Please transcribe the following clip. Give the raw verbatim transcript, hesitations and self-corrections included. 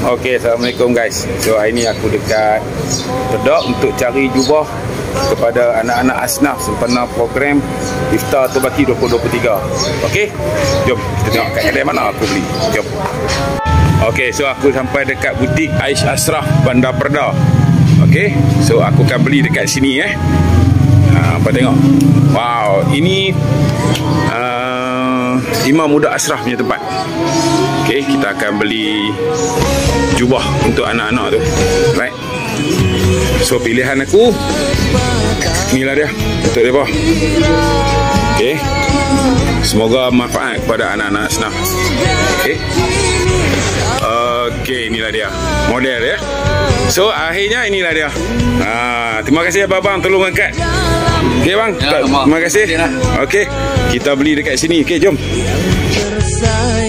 Okey, Assalamualaikum guys. So hari ni aku dekat Pedok untuk cari jubah kepada anak-anak asnaf sempena program Iftar Terbaki dua ribu dua puluh tiga. Okey, jom kita tengok kat kedai mana aku beli. Jom. Okey, so aku sampai dekat butik Ais Ashraf Bandar Perda. Okey, so aku akan beli dekat sini eh. Ha, apa tengok. Wow, ini uh, Imam Muda Ashraf punya tempat. Okey, kita akan beli jubah untuk anak-anak tu. Right. So pilihan aku inilah dia untuk depa. Okey. Semoga manfaat kepada anak-anak asnaf. Okey. Okey, inilah dia model ya. So akhirnya inilah dia. Ha, terima kasih abang tolong angkat. Okey bang, ya, terima kasih. Okey, kita beli dekat sini. Okey, jom.